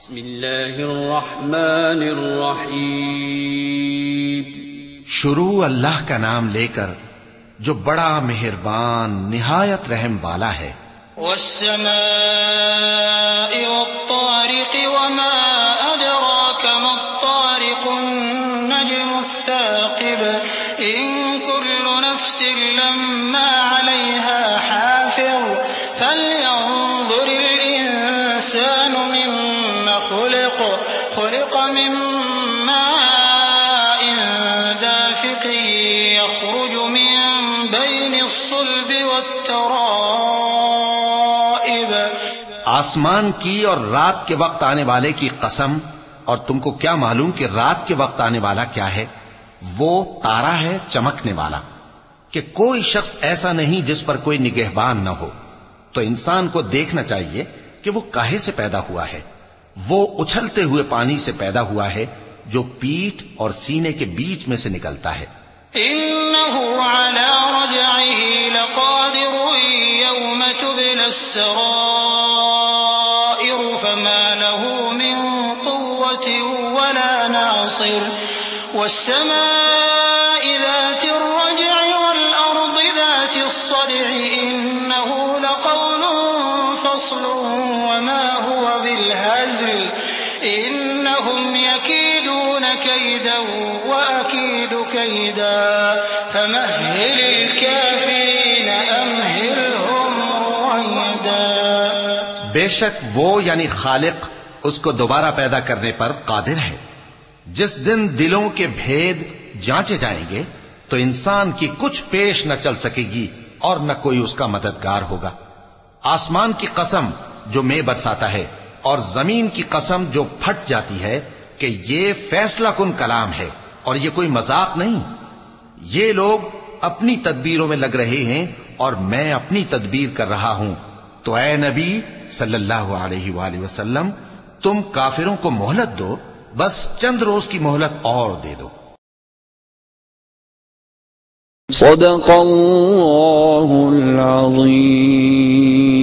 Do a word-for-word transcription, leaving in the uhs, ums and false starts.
بسم اللہ الرحمن الرحیم. شروع اللہ کا نام لے کر جو بڑا مہربان نہایت رحم والا ہے. والسماء والطارق وما أدراك ما الطارق النجم الثاقب إن كل نفس لما عليها حافظ فلينظر الإنسان مما خلق خلق من ماء دافق يخرج من بين الصلب والترائب. آسمان کی اور رات کے وقت آنے والے کی قسم، اور تم کو کیا معلوم کہ رات کے وقت آنے والا کیا ہے؟ وہ تارا ہے چمکنے والا، کہ کوئی شخص ایسا نہیں جس پر کوئی نگہبان نہ ہو. تو انسان کو دیکھنا چاہیے کہ وہ کاہے سے پیدا ہوا ہے. وہ اچھلتے ہوئے پانی سے پیدا ہوا ہے جو پیٹھ اور سینے کے بیچ میں سے نکلتا ہے. إنه على رجعه لقادر يوم تبلى السرائر فما له من قوة ولا ناصر. والسماء ذات الرجع والأرض ذات الصدع إنه لقول فصل وما هو بالهزل إنهم يكيدون كيدا وأكيد كيدا فمهل الكافرين أمهلهم رويدا. بے شک وہ یعنی خالق اس کو دوبارہ پیدا کرنے پر قادر ہے. جس دن دلوں کے بھید جانچے جائیں گے تو انسان کی کچھ پیش نہ چل سکے گی اور نہ کوئی اس کا مددگار ہوگا. آسمان کی قسم جو مے برساتا ہے اور زمین کی قسم جو پھٹ جاتی ہے کہ یہ فیصلہ کن کلام ہے اور یہ کوئی مذاق نہیں. یہ لوگ اپنی تدبیروں میں لگ رہے ہیں اور میں اپنی تدبیر کر رہا ہوں. تو اے نبی صلی اللہ علیہ وآلہ وسلم تم کافروں کو مہلت دو، بس چند روز کی مہلت اور دے دو. صدق اللہ العظیم.